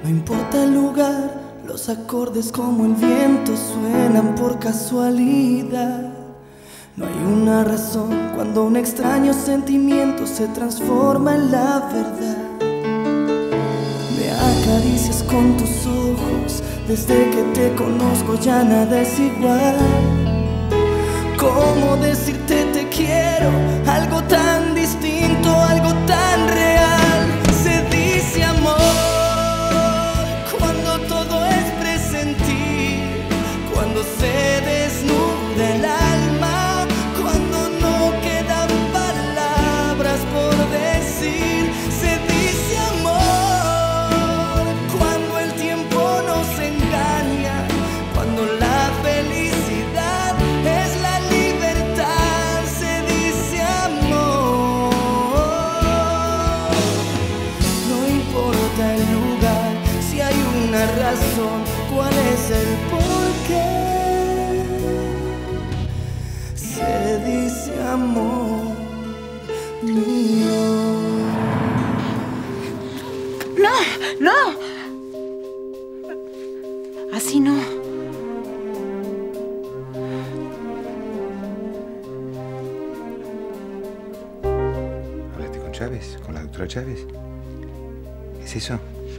No importa el lugar, los acordes como el viento suenan por casualidad. No hay una razón cuando un extraño sentimiento se transforma en la verdad. Me acaricias con tus ojos, desde que te conozco ya nada es igual. ¿Cómo decirte te quiero? Algo tan distinto, algo tan real. Se dice amor cuando todo es presentir, cuando se desnuda el alma, cuando no quedan palabras por decir. Se dice amor cuando el tiempo nos engaña, cuando la felicidad es la libertad. Se dice amor. No importa el lugar, si hay una razón, ¿cuál es el porqué? Se dice amor mío. ¡No! ¡No! Así no. ¿Hablaste con Chávez? ¿Con la doctora Chávez? ¿Es eso?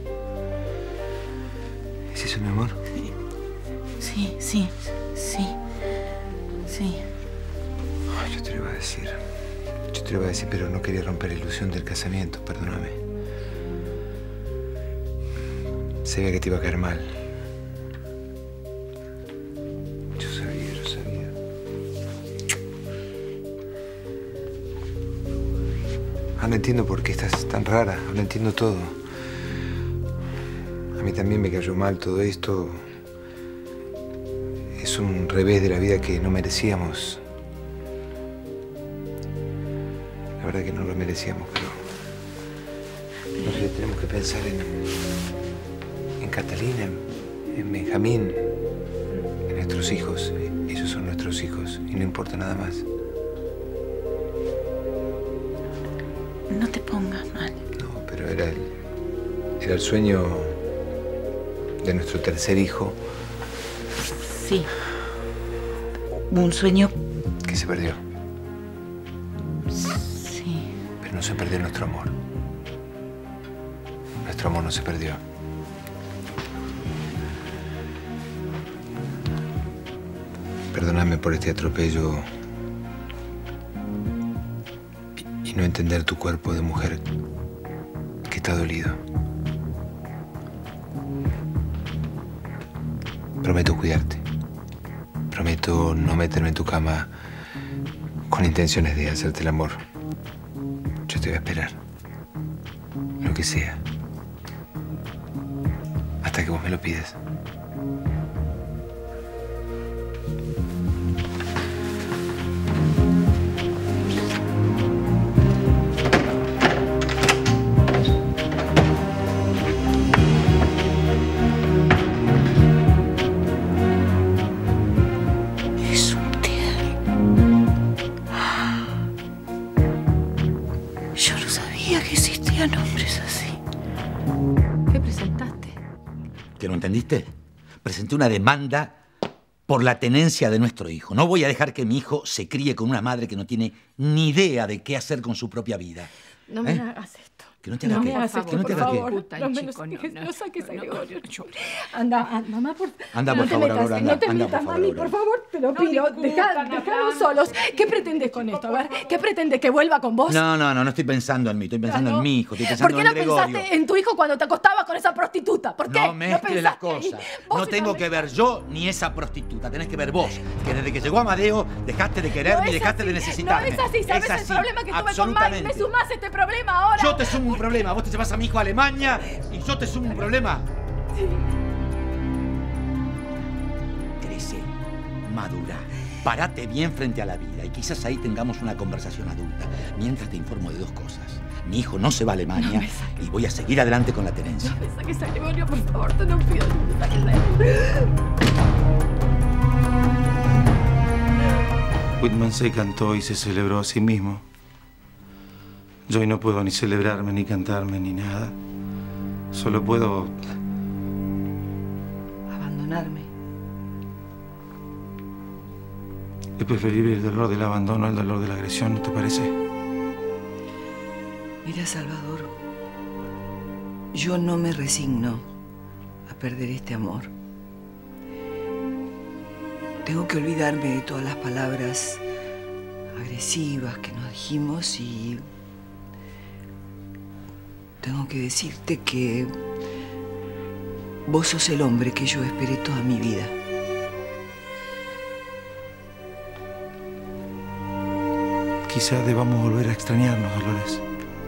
¿Es eso, mi amor? Sí, sí, sí, sí. Ay, yo te lo iba a decir. Yo te lo iba a decir, pero no quería romper la ilusión del casamiento. Perdóname. Sabía que te iba a caer mal. Yo sabía, yo sabía. Ahora entiendo por qué estás tan rara. Ahora entiendo todo. A mí también me cayó mal todo esto. Es un revés de la vida que no merecíamos. La verdad que no lo merecíamos, pero... No sé, tenemos que pensar en Catalina, en Benjamín, en nuestros hijos. Ellos son nuestros hijos y no importa nada más. No te pongas mal. No, pero era el sueño de nuestro tercer hijo. Sí. Un sueño... Que se perdió. Sí. Pero no se perdió nuestro amor. Nuestro amor no se perdió. Perdóname por este atropello y no entender tu cuerpo de mujer que está dolido. Prometo cuidarte. Prometo no meterme en tu cama con intenciones de hacerte el amor. Yo te voy a esperar. Lo que sea. Hasta que vos me lo pides. Yo no sabía que existían hombres así. ¿Qué presentaste? ¿Que no entendiste? Presenté una demanda por la tenencia de nuestro hijo. No voy a dejar que mi hijo se críe con una madre que no tiene ni idea de qué hacer con su propia vida. No me hagas esto. ¿Que no te haga qué? ¿Que no te haga qué? No saques a Gregorio. Anda, mamá, por favor. Anda, por favor, Aurora, anda. No te Anda, metas, por favor, mami, Aurora. por favor, te lo pido. Dejanos solos. ¿Qué pretendes con esto? A ver, ¿qué pretendes? ¿Que vuelva con vos? No estoy pensando en mí, estoy pensando en mi hijo, estoy ¿Por pensando qué en no Gregorio. pensaste en tu hijo cuando te acostabas con esa prostituta? ¿Por qué? No mezcles las pensaste cosas. ahí? Vos No tengo que ver yo ni esa prostituta. Tenés que ver vos, que desde que llegó Amadeo dejaste de quererme y dejaste de necesitarme. No es así, ¿sabes el problema que tuve con Mike? Me sumás este problema ahora. Yo te sumo un problema. Vos te llevas a mi hijo a Alemania y yo te sumo un problema. Crece, madura, parate bien frente a la vida y quizás ahí tengamos una conversación adulta. Mientras te informo de dos cosas. Mi hijo no se va a Alemania y voy a seguir adelante con la tenencia. No me saques a Gregorio, por favor, te lo pido. No me saques a él. Whitman se cantó y se celebró a sí mismo. Yo hoy no puedo ni celebrarme, ni cantarme, ni nada. Solo puedo perdonarme. Es preferible el dolor del abandono al dolor de la agresión, ¿no te parece? Mira, Salvador, yo no me resigno a perder este amor. Tengo que olvidarme de todas las palabras agresivas que nos dijimos y tengo que decirte que vos sos el hombre que yo esperé toda mi vida. Quizá debamos volver a extrañarnos, Dolores.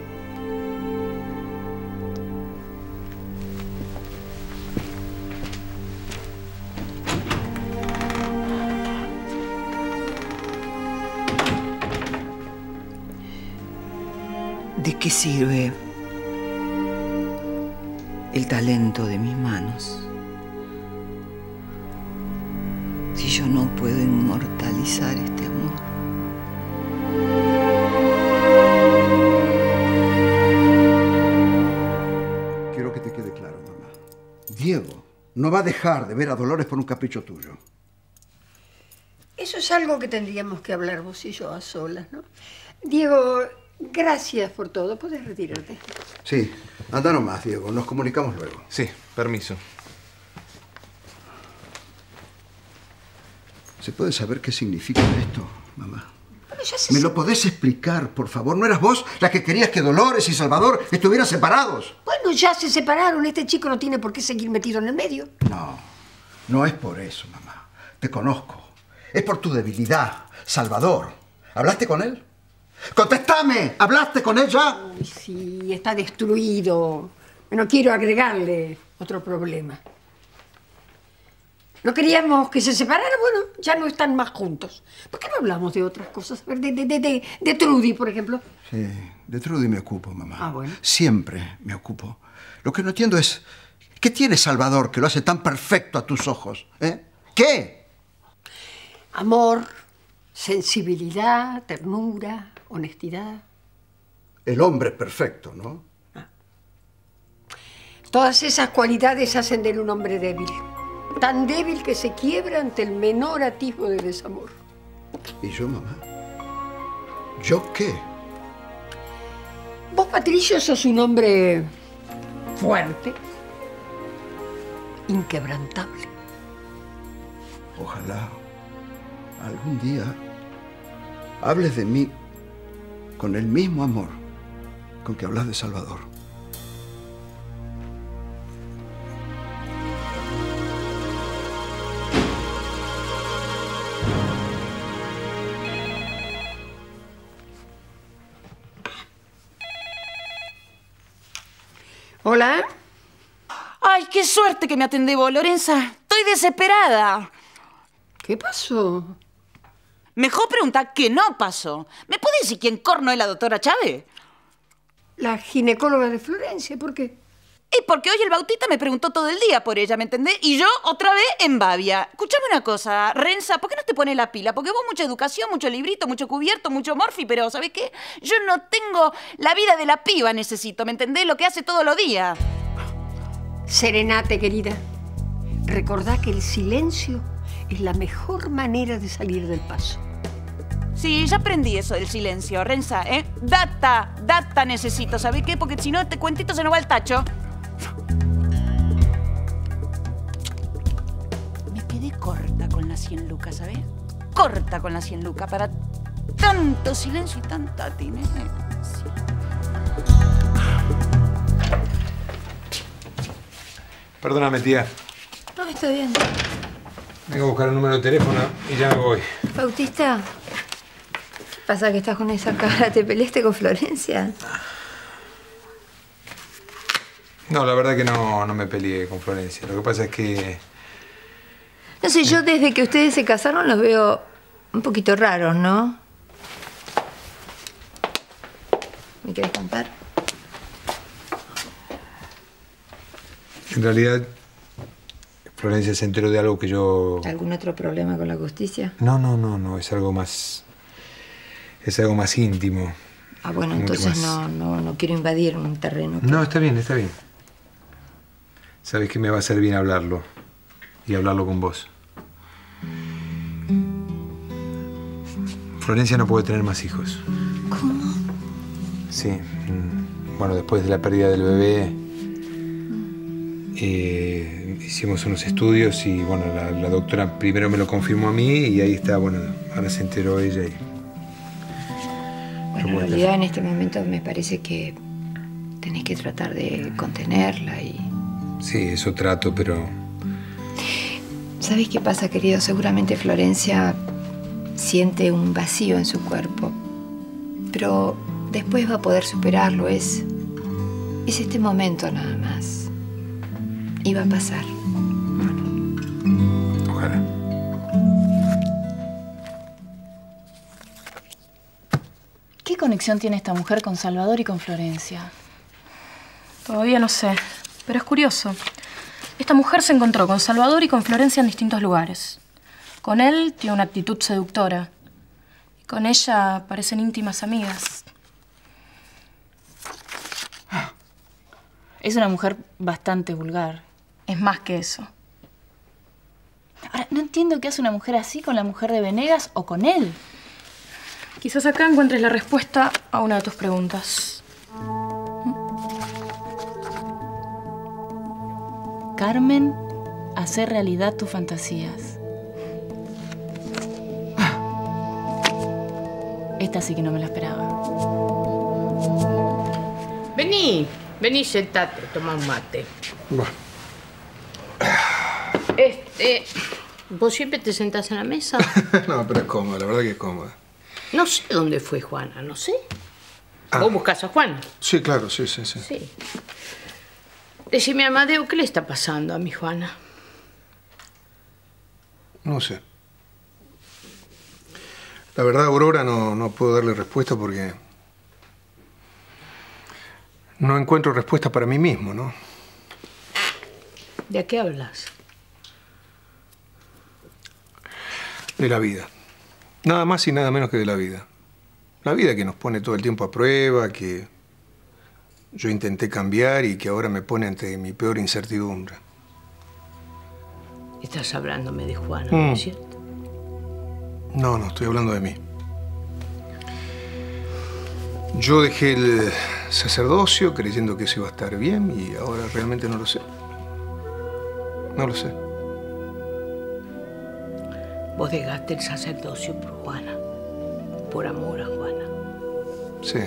¿De qué sirve el talento de mis manos si yo no puedo inmortalizar este amor? Quiero que te quede claro, mamá. Diego no va a dejar de ver a Dolores por un capricho tuyo. Eso es algo que tendríamos que hablar vos y yo a solas, ¿no? Diego, gracias por todo. Puedes retirarte. Sí, anda nomás, Diego. Nos comunicamos luego. Sí, permiso. ¿Se puede saber qué significa esto, mamá? Bueno, ya se... ¿Me lo podés explicar, por favor? ¿No eras vos la que querías que Dolores y Salvador estuvieran separados? Bueno, ya se separaron. Este chico no tiene por qué seguir metido en el medio. No, no es por eso, mamá. Te conozco. Es por tu debilidad. Salvador, ¿hablaste con él? ¡Contéstame! ¿Hablaste con él ya? Uy, sí, está destruido. No quiero agregarle otro problema. No queríamos que se separaran, bueno, ya no están más juntos. ¿Por qué no hablamos de otras cosas? A ver, de Trudy, por ejemplo. Sí, de Trudy me ocupo, mamá. Ah, bueno. Siempre me ocupo. Lo que no entiendo es, ¿qué tiene Salvador que lo hace tan perfecto a tus ojos? ¿Qué? Amor, sensibilidad, ternura, honestidad. El hombre perfecto, ¿no? Todas esas cualidades hacen de él un hombre débil. Tan débil que se quiebra ante el menor atisbo de desamor. ¿Y yo, mamá? ¿Yo qué? Vos, Patricio, sos un hombre fuerte, inquebrantable. Ojalá algún día hables de mí con el mismo amor con que hablas de Salvador. ¿Hola? Ay, qué suerte que me atendés vos, Lorenza. Estoy desesperada. ¿Qué pasó? Mejor pregunta qué no pasó. ¿Me puede decir quién corno es la doctora Chávez? La ginecóloga de Florencia, ¿por qué? Y porque hoy el Bautista me preguntó todo el día por ella, ¿me entendés? Y yo otra vez en Bavia. Escuchame una cosa, Renza, ¿por qué no te pones la pila? Porque vos mucha educación, mucho librito, mucho cubierto, mucho morfi, pero ¿sabés qué? Yo no tengo la vida de la piba, necesito, ¿me entendés? Lo que hace todos los días. Serenate, querida. Recordá que el silencio es la mejor manera de salir del paso. Sí, ya aprendí eso del silencio, Renza, ¿eh? Data necesito, ¿sabés qué? Porque si no, este cuentito se nos va al tacho. Me quedé corta con las 100 lucas, ¿sabés? Corta con las 100 lucas para tanto silencio y tanta tinencia. Perdóname, tía. No, está bien. Vengo a buscar el número de teléfono y ya me voy. Bautista, ¿pasa que estás con esa cara? ¿Te peleaste con Florencia? No, la verdad que no me peleé con Florencia. Lo que pasa es que... No sé, yo desde que ustedes se casaron los veo un poquito raros, ¿no? ¿Me querés contar? En realidad, Florencia se enteró de algo que yo... ¿Algún otro problema con la justicia? No, es algo más... Es algo más íntimo. Ah, bueno, Mucho entonces más. no quiero invadir un terreno. No, está bien, está bien. Sabes que me va a hacer bien hablarlo. y hablarlo con vos. Florencia no puede tener más hijos. ¿Cómo? Sí. Bueno, después de la pérdida del bebé, hicimos unos estudios y, bueno, la doctora primero me lo confirmó a mí y ahí está, bueno, ahora se enteró ella y... Bueno, en realidad en este momento me parece que tenés que tratar de contenerla y... Sí, eso trato, pero... ¿Sabés qué pasa, querido? Seguramente Florencia siente un vacío en su cuerpo, pero después va a poder superarlo. Es este momento nada más. Y va a pasar. Ojalá. ¿Qué conexión tiene esta mujer con Salvador y con Florencia? Todavía no sé, pero es curioso. Esta mujer se encontró con Salvador y con Florencia en distintos lugares. Con él tiene una actitud seductora. Y con ella parecen íntimas amigas. Es una mujer bastante vulgar. Es más que eso. Ahora, no entiendo qué hace una mujer así con la mujer de Venegas o con él. Quizás acá encuentres la respuesta a una de tus preguntas. Carmen, hacer realidad tus fantasías. Esta sí que no me la esperaba. Vení, sentate, toma un mate. Bueno. ¿Vos siempre te sentás en la mesa? No, pero es cómoda, la verdad que es cómoda. No sé dónde fue Juana, no sé. ¿Vos buscás a Juana? Sí, claro, sí. Sí. Decime, Amadeo, ¿qué le está pasando a mi Juana? No sé. La verdad, Aurora, no puedo darle respuesta porque... no encuentro respuesta para mí mismo, ¿no? ¿De qué hablas? De la vida. Nada más y nada menos que de la vida. La vida que nos pone todo el tiempo a prueba, que yo intenté cambiar y que ahora me pone ante mi peor incertidumbre. Estás hablándome de Juana, ¿no es cierto? No, estoy hablando de mí. Yo dejé el sacerdocio creyendo que eso iba a estar bien y ahora realmente no lo sé. No lo sé. Vos dejaste el sacerdocio por Juana, por amor a Juana. Sí.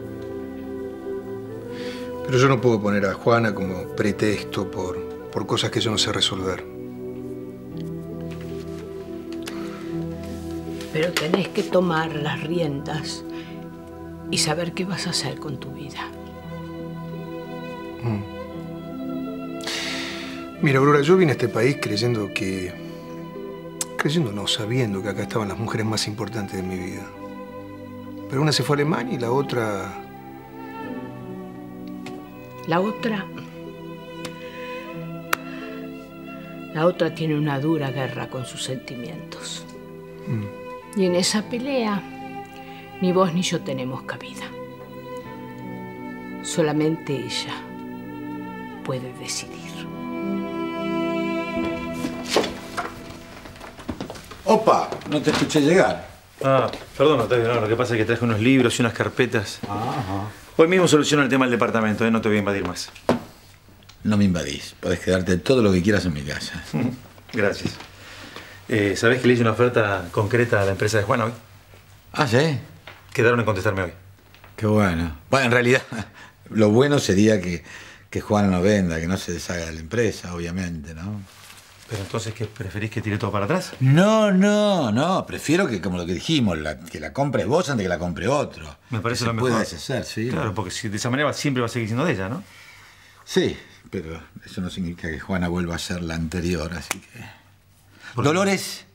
Pero yo no puedo poner a Juana como pretexto por cosas que yo no sé resolver. Pero tenés que tomar las riendas y saber qué vas a hacer con tu vida. Mira, Aurora, yo vine a este país sabiendo que acá estaban las mujeres más importantes de mi vida. Pero una se fue a Alemania y la otra... La otra tiene una dura guerra con sus sentimientos. Y en esa pelea, ni vos ni yo tenemos cabida. Solamente ella puede decidir. ¡Opa! No te escuché llegar. Perdón, Octavio, no, lo que pasa es que traje unos libros y unas carpetas. Ajá. Hoy mismo soluciono el tema del departamento, no te voy a invadir más. No me invadís. Podés quedarte todo lo que quieras en mi casa. Gracias. ¿Sabés que le hice una oferta concreta a la empresa de Juana hoy? ¿Ah, sí? Quedaron en contestarme hoy. Qué bueno. Bueno, en realidad, lo bueno sería que Juana no venda, que no se deshaga de la empresa, obviamente, ¿no? Pero entonces, ¿qué? ¿Preferís que tire todo para atrás? No. Prefiero que, como lo que dijimos, que la compres vos antes que la compre otro. Me parece que lo se mejor. pueda deshacer, sí. Claro, porque si de esa manera siempre va a seguir siendo de ella, ¿no? Sí, pero eso no significa que Juana vuelva a ser la anterior, así que... Dolores.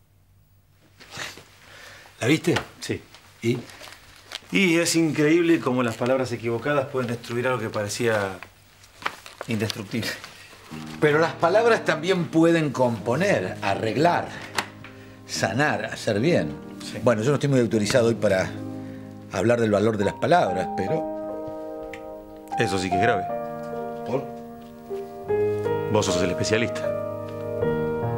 ¿La viste? Sí. ¿Y? Y es increíble cómo las palabras equivocadas pueden destruir algo que parecía indestructible. Pero las palabras también pueden componer, arreglar, sanar, hacer bien. Sí. Bueno, yo no estoy muy autorizado hoy para hablar del valor de las palabras, pero... Eso sí que es grave. ¿Por? Vos sos el especialista.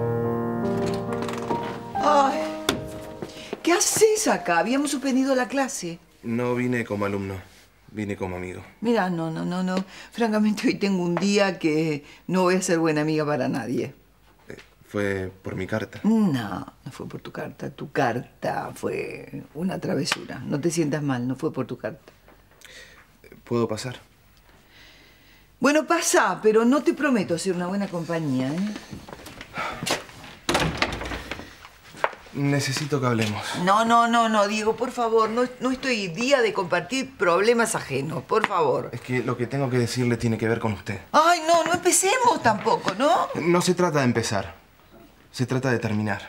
¿Qué haces acá? Habíamos suspendido la clase. No vine como alumno, vine como amigo. Mira, no. Francamente, hoy tengo un día que no voy a ser buena amiga para nadie. ¿Fue por mi carta? No fue por tu carta. Tu carta fue una travesura. No te sientas mal, no fue por tu carta. ¿Puedo pasar? Bueno, pasa, pero no te prometo ser una buena compañía, ¿eh? Necesito que hablemos. No, Diego, por favor. No estoy día de compartir problemas ajenos, por favor. Es que lo que tengo que decirle tiene que ver con usted. Ay, no empecemos tampoco, ¿no? No se trata de empezar. Se trata de terminar.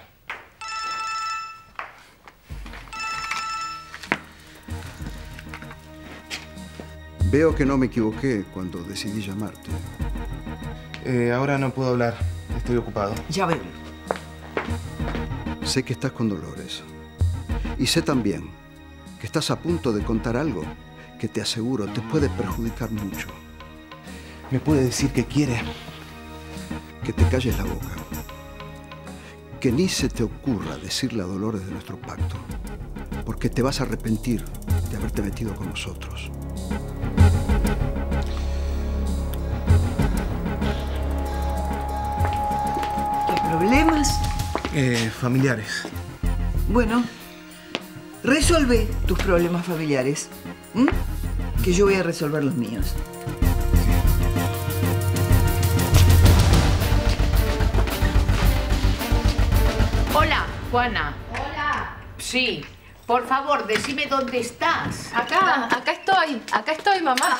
Veo que no me equivoqué cuando decidí llamarte. Ahora no puedo hablar. Estoy ocupado. Ya veo. Sé que estás con Dolores. Y sé también que estás a punto de contar algo que te aseguro te puede perjudicar mucho. ¿Me puede decir qué quiere? Que te calles la boca. Que ni se te ocurra decirle a Dolores de nuestro pacto. Porque te vas a arrepentir de haberte metido con nosotros. ¿Qué problemas? Familiares. Bueno, resuelve tus problemas familiares. Que yo voy a resolver los míos. Hola, Juana. Hola. Sí, por favor, decime dónde estás. Acá estoy, mamá.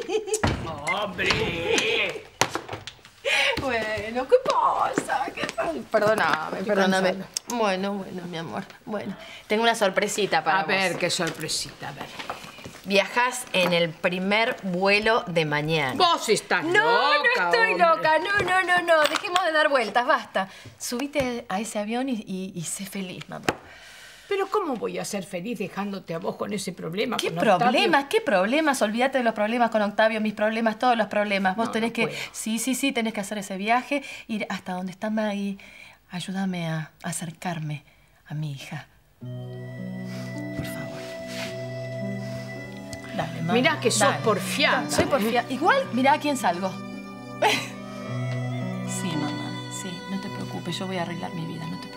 ¡Hombre! Bueno, ¿qué pasa? Perdóname. Bueno, mi amor. Bueno, tengo una sorpresita para vos. A ver, qué sorpresita, a ver. Viajás en el primer vuelo de mañana. Vos estás loca, No estoy hombre. loca. No. Dejemos de dar vueltas, basta. Subite a ese avión y sé feliz, mamá. Pero ¿cómo voy a ser feliz dejándote a vos con ese problema? ¿Qué con Octavio? problemas? ¿Qué problemas? Olvídate de los problemas con Octavio, mis problemas, todos los problemas. Vos tenés que... puedo. Sí, tenés que hacer ese viaje, ir hasta donde está Maggie. Ayúdame a acercarme a mi hija. Por favor. Dale, mamá. Mirá que sos porfiada. Soy porfiada. Igual, mirá a quién salgo. Sí, mamá. Sí, no te preocupes. Yo voy a arreglar mi vida, no te preocupes.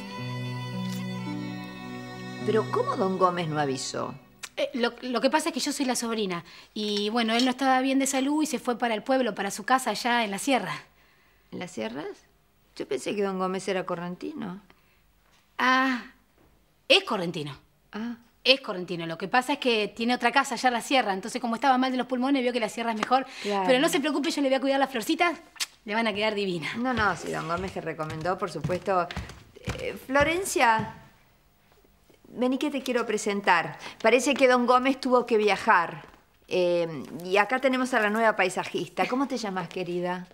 Pero ¿cómo don Gómez no avisó? Lo que pasa es que yo soy la sobrina. Y bueno, él no estaba bien de salud y se fue para el pueblo, para su casa allá en la sierra. ¿En las sierras? Yo pensé que don Gómez era correntino. Ah, es correntino. Ah. Es correntino. Lo que pasa es que tiene otra casa allá en la sierra. Entonces, como estaba mal de los pulmones, vio que la sierra es mejor. Claro. Pero no se preocupe, yo le voy a cuidar las florcitas. Le van a quedar divinas. No, si don Gómez te recomendó, por supuesto. Florencia, vení que te quiero presentar. Parece que don Gómez tuvo que viajar. Y acá tenemos a la nueva paisajista. ¿Cómo te llamas, querida?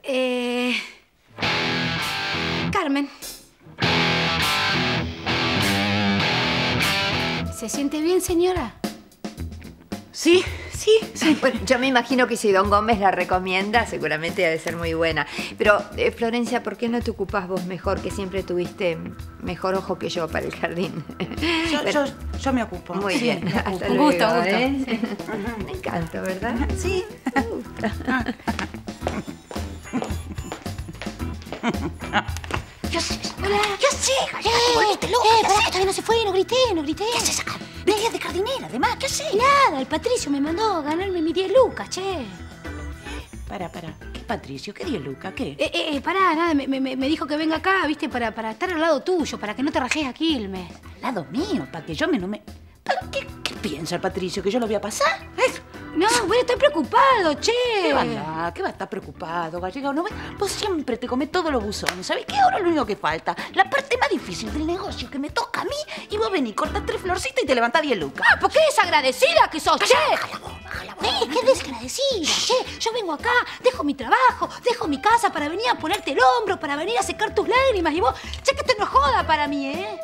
Carmen. ¿Se siente bien, señora? Sí. Bueno, yo me imagino que si don Gómez la recomienda, seguramente debe ser muy buena. Pero, Florencia, ¿por qué no te ocupás vos mejor, que siempre tuviste mejor ojo que yo para el jardín? Yo me ocupo. Muy Sí, bien. me ocupo. Hasta Un luego, gusto. ¿eh? Me encanta, ¿verdad? Sí. Me gusta. Hola. ¿Qué haces? ¿Te volviste loca? Pará, que todavía no se fue, no grité. ¿Qué haces acá? Vestida de jardinera, además, ¿qué haces? Nada, el Patricio me mandó a ganarme mis 10 lucas, che. Para. ¿Qué Patricio? ¿Qué 10 lucas? ¿Qué? Pará, nada, me dijo que venga acá, viste, para estar al lado tuyo, para que no te rajes a Quilmes. Al lado mío, para que yo me... ¿Pero qué piensa el Patricio? ¿Que yo lo voy a pasar? No, bueno, estoy preocupado, che. ¿Qué va a andar? ¿Qué va a estar preocupado, Gallego? ¿No ves? Vos siempre te comés todos los buzones. ¿Sabés qué? Ahora lo único que falta, la parte más difícil del negocio que me toca a mí, y vos venís, cortás 3 florcitas y te levantás 10 lucas. Ah, ¿por qué desagradecida que sos, che? Baja la voz. Qué desagradecida, che. Yo vengo acá, dejo mi trabajo, dejo mi casa para venir a ponerte el hombro, para venir a secar tus lágrimas, y vos, che, que esto no es joda para mí, ¿eh?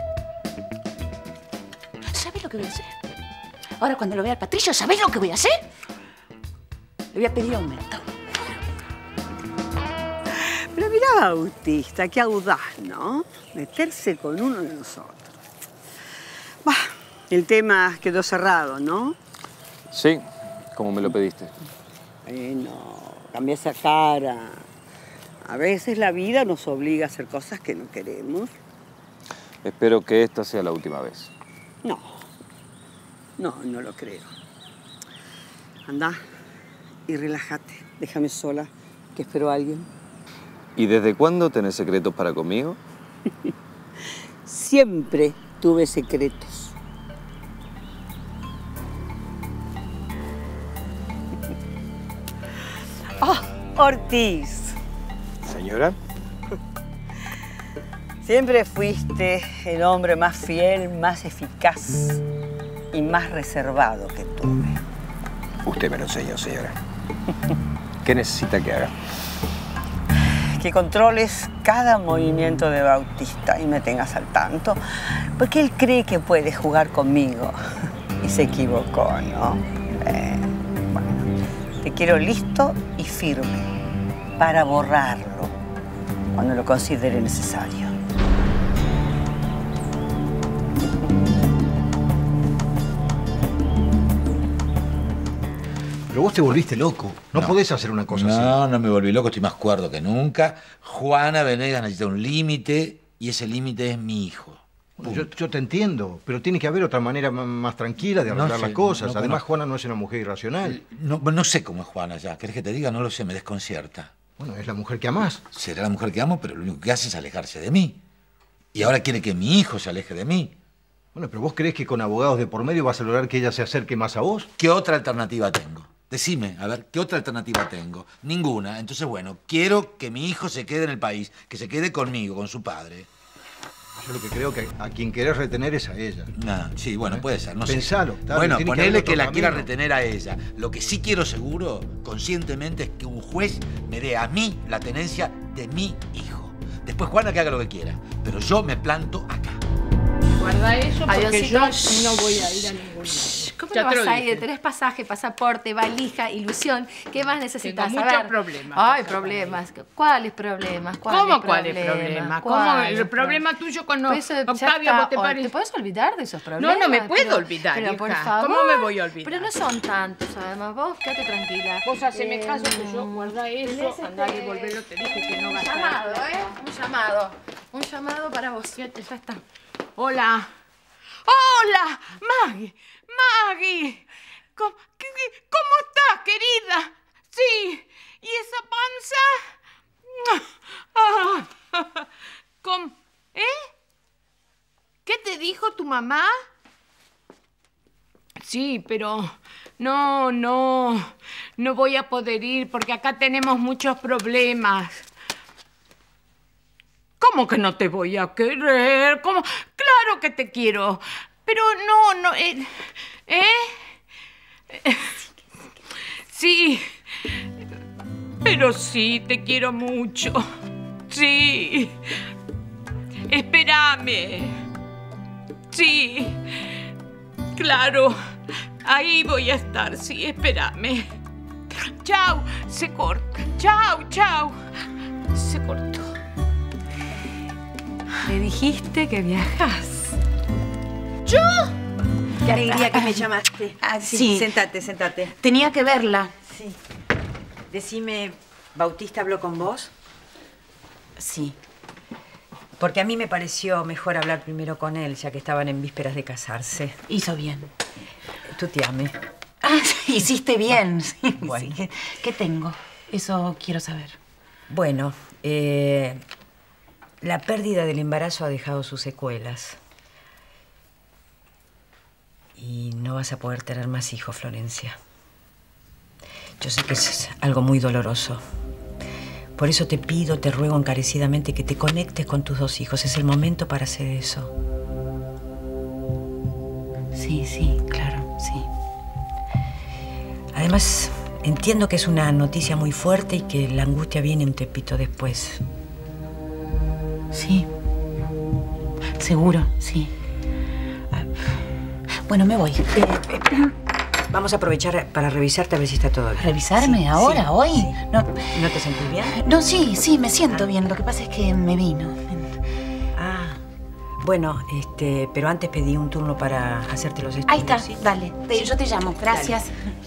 ¿Sabés lo que voy a hacer? Ahora cuando lo vea al Patricio, ¿sabés lo que voy a hacer? Le voy a pedir aumento. Pero mirá, Bautista, qué audaz, ¿no? Meterse con uno de nosotros. El tema quedó cerrado, ¿no? Sí, como me lo pediste. No, cambia esa cara. A veces la vida nos obliga a hacer cosas que no queremos. Espero que esta sea la última vez. No, no lo creo. Anda y relájate. Déjame sola, que espero a alguien. ¿Y desde cuándo tenés secretos para conmigo? Siempre tuve secretos. ¡Oh, Ortiz! Señora. Siempre fuiste el hombre más fiel, más eficaz y más reservado que tuve. Usted me lo enseñó, señora. ¿Qué necesita que haga? Que controles cada movimiento de Bautista y me tengas al tanto, porque él cree que puede jugar conmigo y se equivocó, ¿no? Bueno, te quiero listo y firme para borrarlo cuando lo considere necesario. Pero vos te volviste loco. No podés hacer una cosa así. No me volví loco, estoy más cuerdo que nunca. Juana Venegas necesita un límite y ese límite es mi hijo. Yo te entiendo, pero tiene que haber otra manera más tranquila de arreglar las cosas. Además, Juana no es una mujer irracional. No sé cómo es Juana ya. ¿Querés que te diga? No lo sé, me desconcierta. Bueno, es la mujer que amás. Será la mujer que amo, pero lo único que hace es alejarse de mí. Y ahora quiere que mi hijo se aleje de mí. Bueno, pero ¿vos creés que con abogados de por medio vas a lograr que ella se acerque más a vos? ¿Qué otra alternativa tengo? Decime, a ver, ¿qué otra alternativa tengo? Ninguna. Entonces, bueno, quiero que mi hijo se quede en el país, que se quede conmigo, con su padre. Yo lo que creo que a quien querés retener es a ella. Sí, bueno, puede ser, no sé. Pensalo. Bueno, ponele que la quiera retener a ella. Lo que sí quiero seguro, conscientemente, es que un juez me dé a mí la tenencia de mi hijo. Después Juana que haga lo que quiera, pero yo me planto acá. Guarda eso porque Avioncito. yo no voy a ir a ningún lado. ¿Cómo Ya no te vas lo a ir? dije. Tenés pasaje, pasaporte, valija, ilusión. ¿Qué más necesitas? Tengo A muchos ver. problemas. Ay, problemas. ¿Cuáles problemas? ¿Cómo cuáles problemas? ¿Cómo el problema tuyo con Pues eso ya Octavio está. vos te parece? ¿Te puedes olvidar de esos problemas? No me puedo Pero- olvidar, Pero por hija. favor. ¿Cómo me voy a olvidar? Pero no son tantos, además. Vos quédate tranquila. Vos haceme caso que yo guarda eso, tenés andá a devolverlo, te dije que no Un vas a... llamado, Un llamado. Un llamado para vos. Ya está. Hola. ¡Hola! Maggie. Maggie. ¿Cómo estás, querida? Sí. ¿Y esa panza? ¿Cómo? ¿Qué te dijo tu mamá? Sí, pero no voy a poder ir porque acá tenemos muchos problemas. ¿Cómo que no te voy a querer? ¿Cómo? Claro que te quiero, pero no, Sí, pero sí, te quiero mucho. Sí. Espérame. Sí. Claro. Ahí voy a estar, sí, espérame. Chao. Se corta. Chao. Se cortó. Me dijiste que viajas. ¿Yo? Qué alegría que me llamaste. Sí. Sentate. Tenía que verla. Sí. Decime, ¿Bautista habló con vos? Sí. Porque a mí me pareció mejor hablar primero con él, ya que estaban en vísperas de casarse. Hizo bien. Tú te ames. Hiciste bien. Sí, Bueno. sí. ¿Qué tengo? Eso quiero saber. Bueno, la pérdida del embarazo ha dejado sus secuelas. Y no vas a poder tener más hijos, Florencia. Yo sé que es algo muy doloroso. Por eso te pido, te ruego encarecidamente que te conectes con tus dos hijos. Es el momento para hacer eso. Sí, claro, sí. Además, entiendo que es una noticia muy fuerte y que la angustia viene un tiempito después. Sí. Seguro, sí. Bueno, me voy. Vamos a aprovechar para revisarte a ver si está todo bien. ¿Revisarme Sí, ahora, sí, hoy? sí. No. ¿No te sentís bien? No, sí, me siento bien. Lo que pasa es que me vino. Bueno, pero antes pedí un turno para hacerte los estudios. Ahí está, ¿sí? dale. Yo te llamo. Gracias.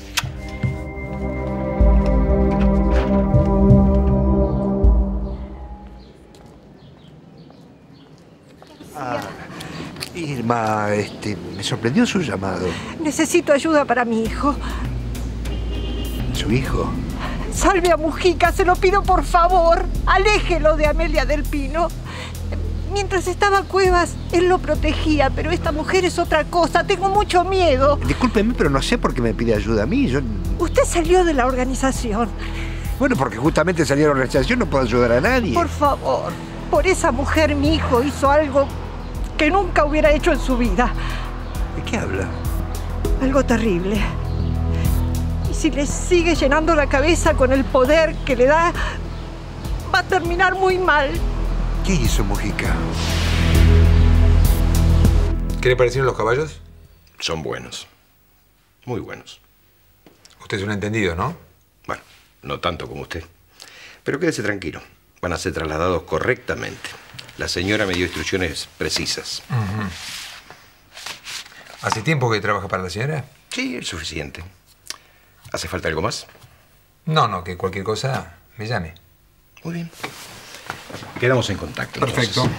Irma, me sorprendió su llamado. Necesito ayuda para mi hijo. ¿Su hijo? Salve a Mujica, se lo pido por favor. Aléjelo de Amelia del Pino. Mientras estaba Cuevas, él lo protegía, pero esta mujer es otra cosa. Tengo mucho miedo. Discúlpeme, pero no sé por qué me pide ayuda a mí. Usted salió de la organización. Bueno, porque justamente salí de la organización, no puedo ayudar a nadie. Por favor, por esa mujer mi hijo hizo algo que nunca hubiera hecho en su vida. ¿De qué habla? Algo terrible. Y si le sigue llenando la cabeza con el poder que le da, va a terminar muy mal. ¿Qué hizo Mujica? ¿Qué le parecieron los caballos? Son buenos. Muy buenos. Usted es un entendido, ¿no? Bueno, no tanto como usted. Pero quédese tranquilo. Van a ser trasladados correctamente. La señora me dio instrucciones precisas. ¿Hace tiempo que trabaja para la señora? Sí, es suficiente. ¿Hace falta algo más? No, que cualquier cosa me llame. Muy bien. Quedamos en contacto. Perfecto. Entonces.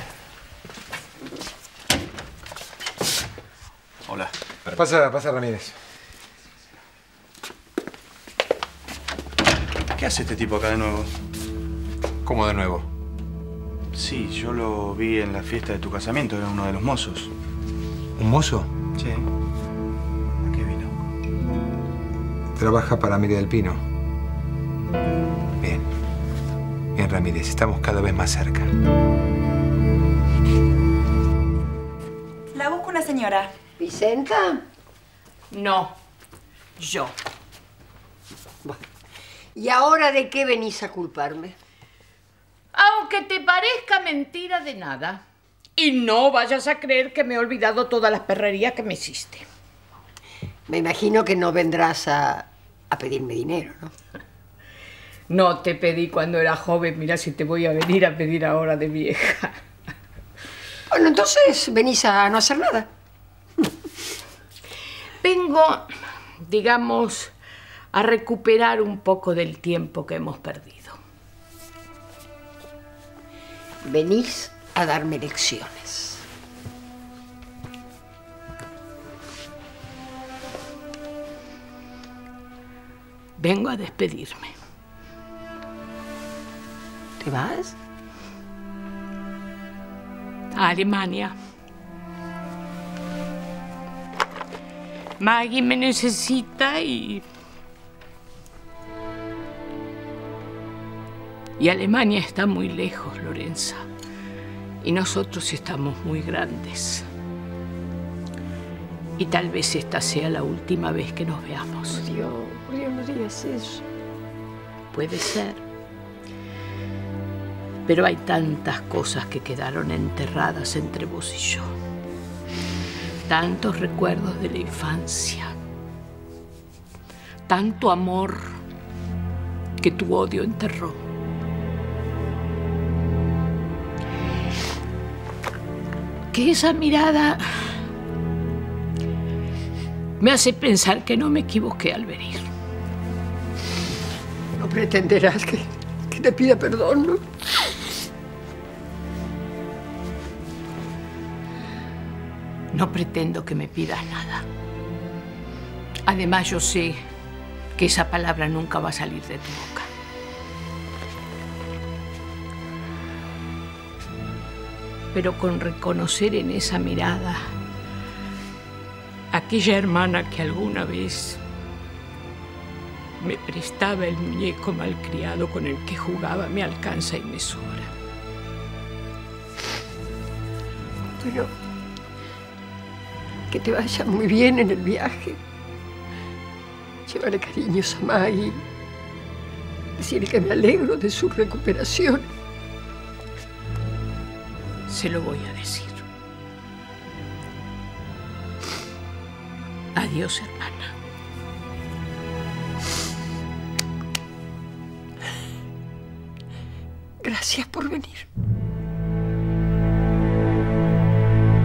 Hola. Pasa, Ramírez. ¿Qué hace este tipo acá de nuevo? ¿Cómo de nuevo? Sí, yo lo vi en la fiesta de tu casamiento, era uno de los mozos. ¿Un mozo? Sí. ¿A qué vino? Trabaja para Amelia del Pino. Bien, Ramírez, estamos cada vez más cerca. La busco una señora. ¿Vicenta? No, yo. ¿Y ahora de qué venís a culparme? Aunque te parezca mentira de nada. Y no vayas a creer que me he olvidado todas las perrerías que me hiciste. Me imagino que no vendrás a pedirme dinero, ¿no? No te pedí cuando era joven, mira si te voy a venir a pedir ahora de vieja. Bueno, entonces venís a no hacer nada. Vengo, digamos, a recuperar un poco del tiempo que hemos perdido. Venís a darme lecciones. Vengo a despedirme. ¿Te vas? A Alemania. Maggie me necesita y Alemania está muy lejos, Lorenza. Y nosotros estamos muy grandes. Y tal vez esta sea la última vez que nos veamos. Por Dios, no digas eso. Puede ser. Pero hay tantas cosas que quedaron enterradas entre vos y yo. Tantos recuerdos de la infancia. Tanto amor que tu odio enterró. Que esa mirada me hace pensar que no me equivoqué al venir. No pretenderás que te pida perdón, ¿no? No pretendo que me pidas nada. Además, yo sé que esa palabra nunca va a salir de tu boca. Pero con reconocer en esa mirada aquella hermana que alguna vez me prestaba el muñeco malcriado con el que jugaba, me alcanza y me sobra. Pero que te vaya muy bien en el viaje. Llévale cariños a Maggie. Decirle que me alegro de su recuperación. Se lo voy a decir. Adiós, hermana. Gracias por venir.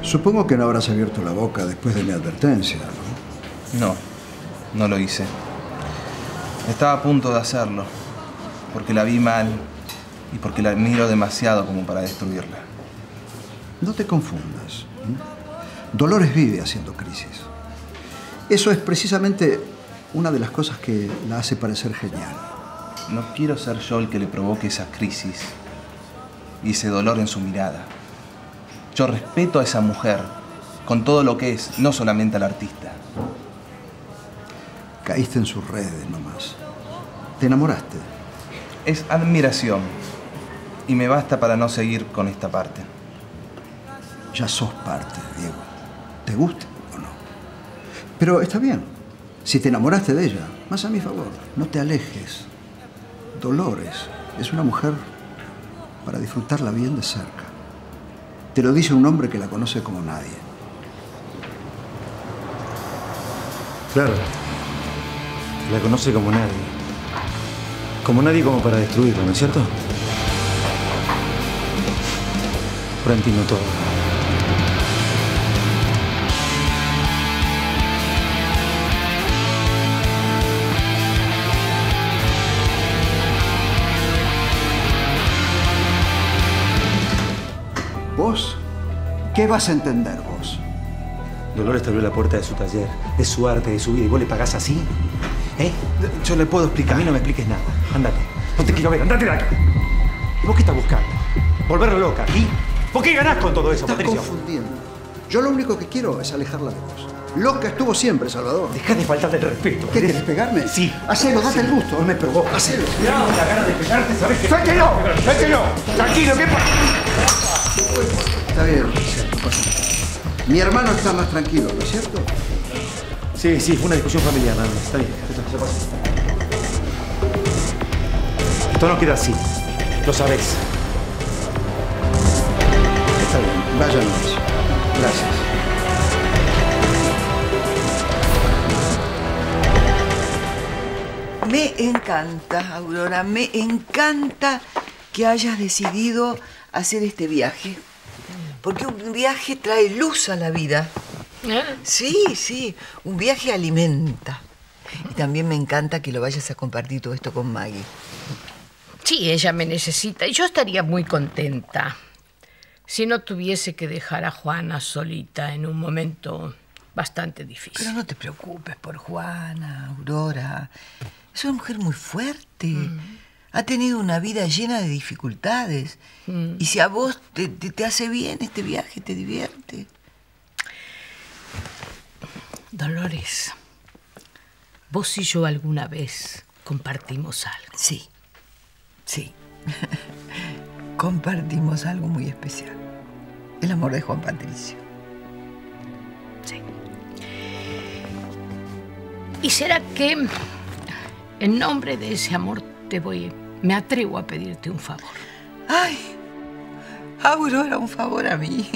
Supongo que no habrás abierto la boca después de mi advertencia, ¿no? No, no lo hice. Estaba a punto de hacerlo, porque la vi mal y porque la admiro demasiado como para destruirla. No te confundas. Dolores vive haciendo crisis. Eso es precisamente una de las cosas que la hace parecer genial. No quiero ser yo el que le provoque esa crisis y ese dolor en su mirada. Yo respeto a esa mujer con todo lo que es, no solamente al artista. Caíste en sus redes nomás. ¿Te enamoraste? Es admiración y me basta para no seguir con esta parte. Ya sos parte, Diego. ¿Te gusta o no? Pero está bien. Si te enamoraste de ella, más a mi favor, no te alejes. Dolores es una mujer para disfrutarla bien de cerca. Te lo dice un hombre que la conoce como nadie. Claro. La conoce como nadie. Como nadie como para destruirla, ¿no es cierto? Ahora entiendo todo. ¿Vos? ¿Qué vas a entender vos? Dolores te abrió la puerta de su taller, de su arte, de su vida, y vos le pagás así. ¿Eh? Yo le puedo explicar. A mí no me expliques nada. Ándate. No te quiero ver. Ándate de acá. ¿Y vos qué estás buscando? ¿Volverla loca? ¿Y vos qué ganás con todo eso, Patricio? Estás confundiendo. Yo lo único que quiero es alejarla de vos. Loca estuvo siempre, Salvador. Dejá de faltarle el respeto. ¿Qué querés pegarme? Sí. Hacelo, date el gusto. No me provocas. Hacelo. Cuidado, la gana de pegarte, ¿sabes qué? ¡Suéltelo! ¡Suéltelo! Tranquilo, ¿qué pasa? Está bien, no pasa nada. Mi hermano está más tranquilo, ¿no es cierto? Sí, fue una discusión familiar, nada más. Está bien, se pasa. Esto no queda así. Lo sabés. Está bien, váyanos. Gracias. Me encanta, Aurora, me encanta que hayas decidido hacer este viaje. Porque un viaje trae luz a la vida. Sí, un viaje alimenta. Y también me encanta que lo vayas a compartir todo esto con Maggie. Sí, ella me necesita y yo estaría muy contenta si no tuviese que dejar a Juana solita en un momento bastante difícil. Pero no te preocupes por Juana, Aurora. Es una mujer muy fuerte. Ha tenido una vida llena de dificultades. Y si a vos te hace bien este viaje, te divierte. Dolores, vos y yo alguna vez compartimos algo. Sí. Compartimos algo muy especial. El amor de Juan Patricio. Sí. ¿Y será que en nombre de ese amor me atrevo a pedirte un favor? Ay, Aurora, un favor a mí.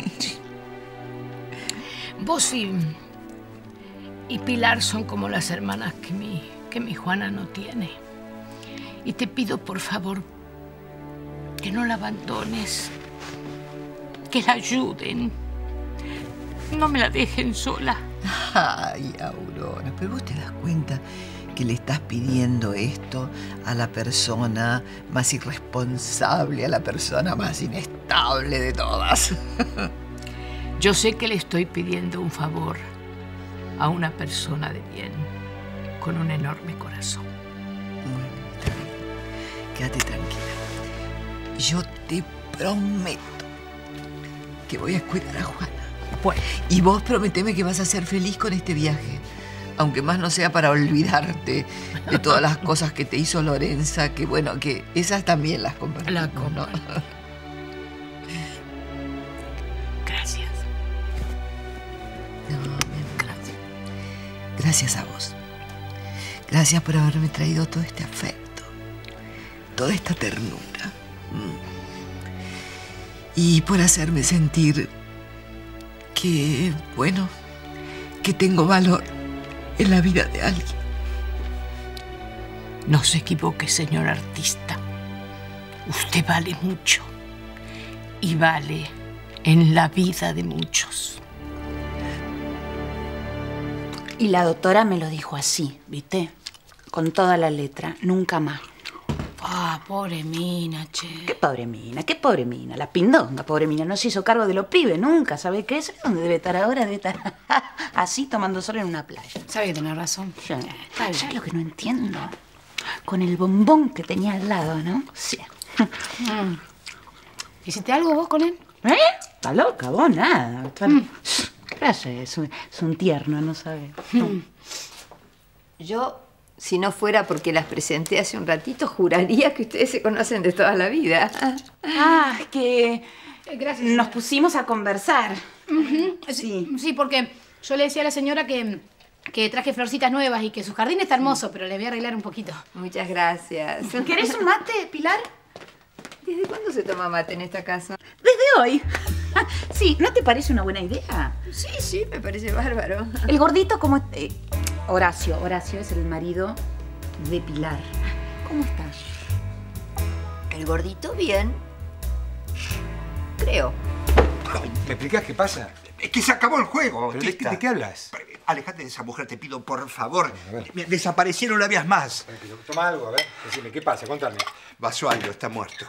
Vos y Pilar son como las hermanas que mi Juana no tiene. Y te pido, por favor, que no la abandones, que la ayuden. No me la dejen sola. Ay, Aurora, pero vos te das cuenta que le estás pidiendo esto a la persona más irresponsable, a la persona más inestable de todas. Yo sé que le estoy pidiendo un favor a una persona de bien, con un enorme corazón. Bueno, está bien. Quédate tranquila. Yo te prometo que voy a cuidar a Juana. Bueno. Y vos prometeme que vas a ser feliz con este viaje. Aunque más no sea para olvidarte de todas las cosas que te hizo Lorenza, que bueno, que esas también las compartimos, ¿no? Gracias. No, gracias. Gracias a vos. Gracias por haberme traído todo este afecto, toda esta ternura. Y por hacerme sentir que, bueno, que tengo valor en la vida de alguien. No se equivoque, señor artista. Usted vale mucho. Y vale en la vida de muchos. Y la doctora me lo dijo así, ¿viste? Con toda la letra, nunca más. Ah, pobre Mina, che. ¿Qué pobre Mina? ¿Qué pobre Mina? La pindonga, pobre Mina. No se hizo cargo de los pibes nunca, ¿sabes qué? ¿Sabes dónde debe estar ahora? Debe estar así tomando sol en una playa. Sabe que tenés razón. ¿Sabes lo que no entiendo? Con el bombón que tenía al lado, ¿no? Sí. ¿Hiciste algo vos con él? ¿Eh? ¿Está loca? Vos nada. Gracias, es un tierno, no sabes. Yo, si no fuera porque las presenté hace un ratito, juraría que ustedes se conocen de toda la vida. Ah, que Gracias. nos pusimos a conversar. Sí, porque yo le decía a la señora que traje florcitas nuevas y que su jardín está hermoso, pero le voy a arreglar un poquito. Muchas gracias. ¿Querés un mate, Pilar? ¿Desde cuándo se toma mate en esta casa? Desde hoy. Sí, ¿no te parece una buena idea? Sí, me parece bárbaro. El gordito como... Horacio es el marido de Pilar. ¿Cómo estás? El gordito bien. Creo. ¿Me explicás qué pasa? Es que se acabó el juego. ¿De qué hablas? Alejate de esa mujer, te pido, por favor. Desaparecieron una vez más. Tranquilo, toma algo, a ver. Decime, ¿qué pasa? Contame. Basualdo está muerto.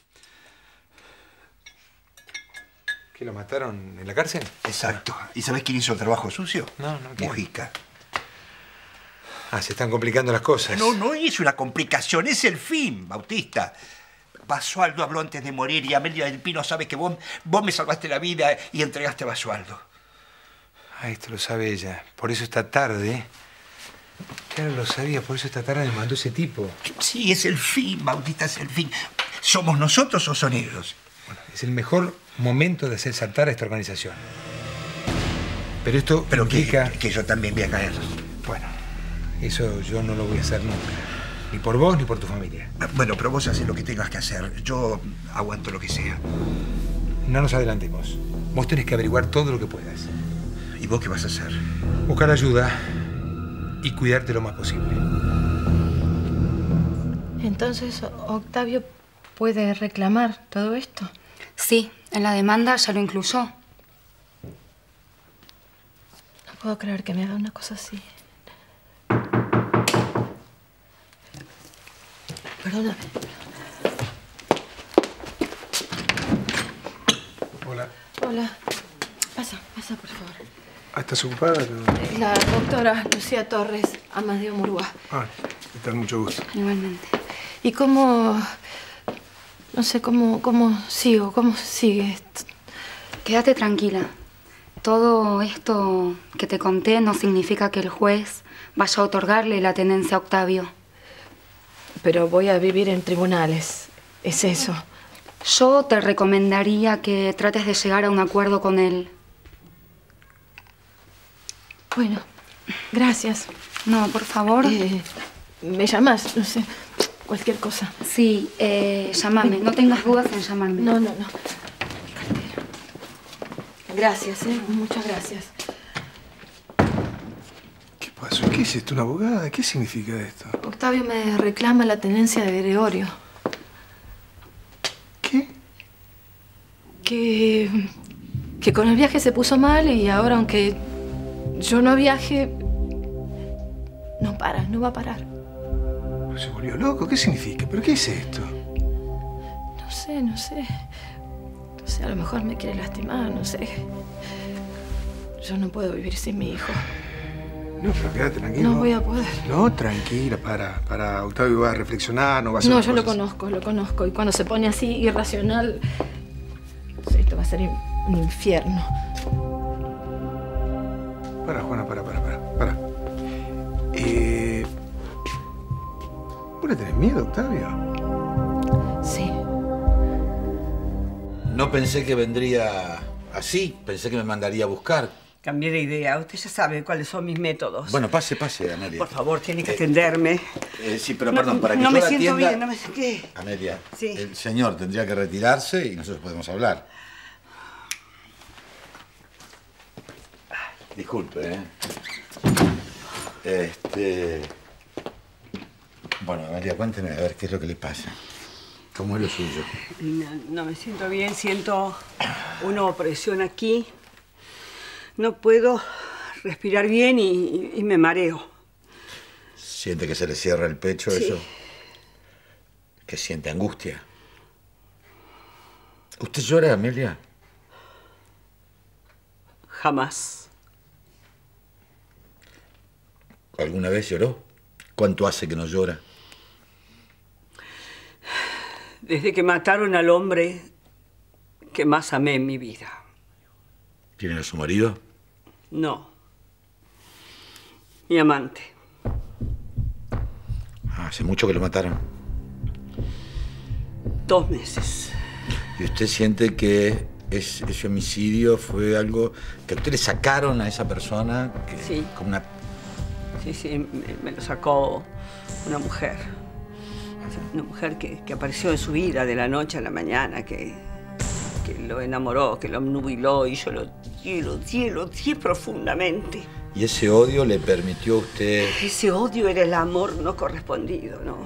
¿Qué, lo mataron en la cárcel? Exacto. ¿Y sabés quién hizo el trabajo sucio? No, ¿quién? Mujica. Ah, se están complicando las cosas. No es una complicación, es el fin, Bautista. Basualdo habló antes de morir y Amelia del Pino sabe que vos me salvaste la vida y entregaste a Basualdo. Ah, esto lo sabe ella. Por eso esta tarde... Claro, lo sabía. Por eso esta tarde me mandó ese tipo. Sí, es el fin, Bautista, es el fin. ¿Somos nosotros o son ellos? Bueno, es el mejor momento de hacer saltar a esta organización. Pero esto implica... Que yo también voy a caer. Bueno, eso yo no lo voy a hacer nunca. Ni por vos ni por tu familia. Bueno, pero vos haces lo que tengas que hacer. Yo aguanto lo que sea. No nos adelantemos. Vos tenés que averiguar todo lo que puedas. ¿Y vos qué vas a hacer? Buscar ayuda y cuidarte lo más posible. Entonces, Octavio puede reclamar todo esto. Sí, en la demanda ya lo incluyó. No puedo creer que me haga una cosa así. Perdóname. Hola. Hola. Pasa, por favor. ¿Estás ocupada? La doctora Lucía Torres, Amadeo Murúa. Ah, ¿qué tal? Mucho gusto. Igualmente. ¿Y cómo... no sé, cómo sigue esto? Quédate tranquila. Todo esto que te conté no significa que el juez vaya a otorgarle la tenencia a Octavio. Pero voy a vivir en tribunales. ¿Es eso? Yo te recomendaría que trates de llegar a un acuerdo con él. Bueno, gracias. No, por favor. ¿Me llamas? No sé, cualquier cosa. Sí, llámame. No tengas dudas en llamarme. No. Gracias, muchas gracias. ¿Qué pasó? ¿Qué es esto? ¿Una abogada? ¿Qué significa esto? Octavio me reclama la tenencia de Gregorio. ¿Qué? Que con el viaje se puso mal y ahora, aunque yo no viaje, no va a parar. ¿Pero se volvió loco? ¿Qué significa? ¿Pero qué es esto? No sé. A lo mejor me quiere lastimar, no sé. Yo no puedo vivir sin mi hijo. No, pero quédate tranquilo. No voy a poder. No, tranquila, para. Octavio va a reflexionar, no va a hacer No, yo cosas. lo conozco. Y cuando se pone así irracional, esto va a ser un infierno. Para, Juana, para. ¿Vos le tenés miedo, Octavio? Sí. No pensé que vendría así. Pensé que me mandaría a buscar. Cambié de idea. Usted ya sabe cuáles son mis métodos. Bueno, pase, Amelia. Por favor, tiene que atenderme. Sí, pero perdón, para que no yo me la siento atienda... bien, no me ¿qué? Amelia, Sí. el señor tendría que retirarse y nosotros podemos hablar. Disculpe, Bueno, Amelia, cuénteme a ver qué es lo que le pasa. ¿Cómo es lo suyo? No me siento bien, siento una opresión aquí. No puedo respirar bien y me mareo. ¿Siente que se le cierra el pecho Sí. eso? ¿Que siente angustia? ¿Usted llora, Amelia? Jamás. ¿Alguna vez lloró? ¿Cuánto hace que no llora? Desde que mataron al hombre que más amé en mi vida. ¿Tiene a su marido? No. Mi amante. Hace mucho que lo mataron. 2 meses. ¿Y usted siente que ese homicidio fue algo que usted le sacaron a esa persona? Que, Sí. Como una... Sí, me lo sacó una mujer. Una mujer que apareció en su vida de la noche a la mañana, que lo enamoró, que lo obnubiló y yo lo odié profundamente. ¿Y ese odio le permitió a usted...? Ese odio era el amor no correspondido, ¿no?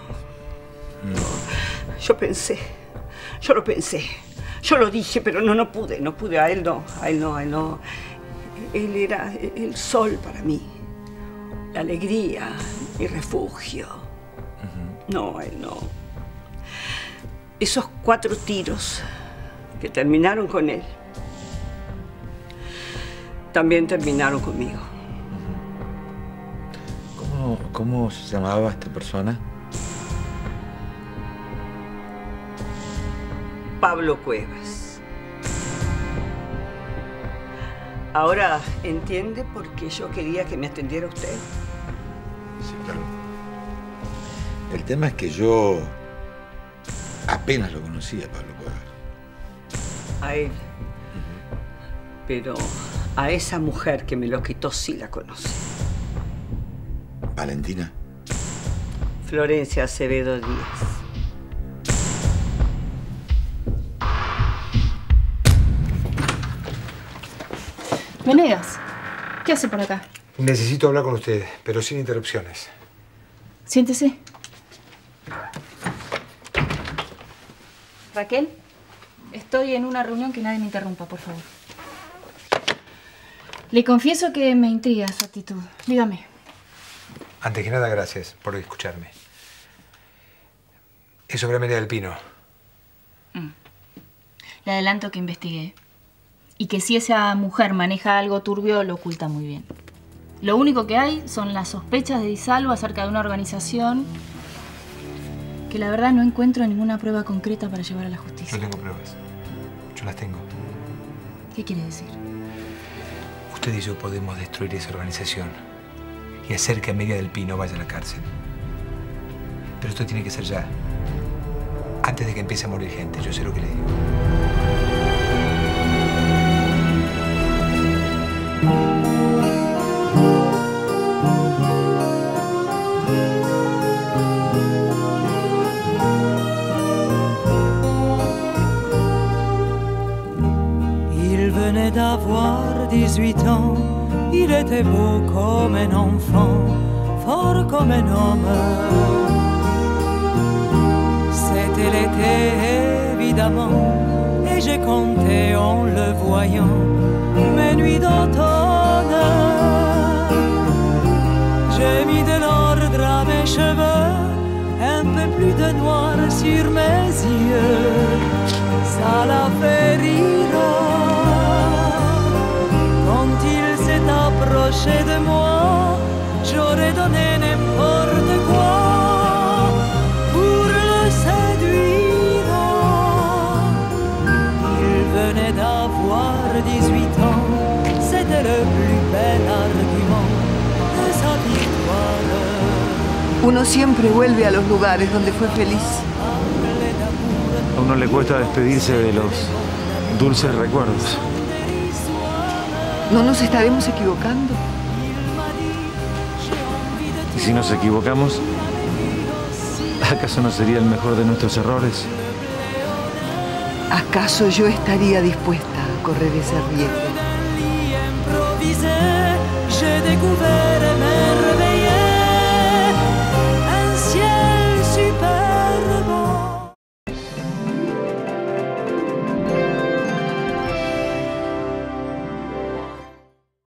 Yo lo pensé, yo lo dije, pero no pude, a él no. Él era el sol para mí, la alegría, mi refugio. No, él no. Esos 4 tiros que terminaron con él, también terminaron conmigo. ¿Cómo se llamaba esta persona? Pablo Cuevas. ¿Ahora entiende por qué yo quería que me atendiera usted? Sí, claro. El tema es que yo apenas lo conocía, Pablo Cuevas. A él. Pero a esa mujer que me lo quitó sí la conoce. ¿Valentina? Florencia Acevedo Díaz. Venegas, ¿qué hace por acá? Necesito hablar con usted, pero sin interrupciones. Siéntese. Raquel, estoy en una reunión, que nadie me interrumpa, por favor. Le confieso que me intriga su actitud. Dígame. Antes que nada, gracias por escucharme. Es sobre Amelia del Pino. Le adelanto que investigué. Y que si esa mujer maneja algo turbio, lo oculta muy bien. Lo único que hay son las sospechas de Di Salvo acerca de una organización que la verdad no encuentro ninguna prueba concreta para llevar a la justicia. Yo tengo pruebas. Yo las tengo. ¿Qué quiere decir? Usted y yo podemos destruir esa organización y hacer que Amelia del Pino vaya a la cárcel. Pero esto tiene que ser ya. Antes de que empiece a morir gente. Yo sé lo que le digo. Il venait d'avoir 18 ans, il était beau comme un enfant, fort comme un homme. C'était l'été évidemment, et j'ai compté en le voyant mes nuits d'automne. J'ai mis de l'ordre à mes cheveux, un peu plus de noir sur mes yeux, ça l'a fait rire. Quand il s'est approché de moi, j'aurais donné n'importe quoi pour le séduire. Il venait d'avoir 18 ans, c'était le plus bel argument de sa victoire. Uno siempre vuelve a los lugares donde fue feliz. A uno le cuesta despedirse de los dulces recuerdos. ¿No nos estaremos equivocando? Y si nos equivocamos, ¿acaso no sería el mejor de nuestros errores? ¿Acaso yo estaría dispuesta a correr ese riesgo?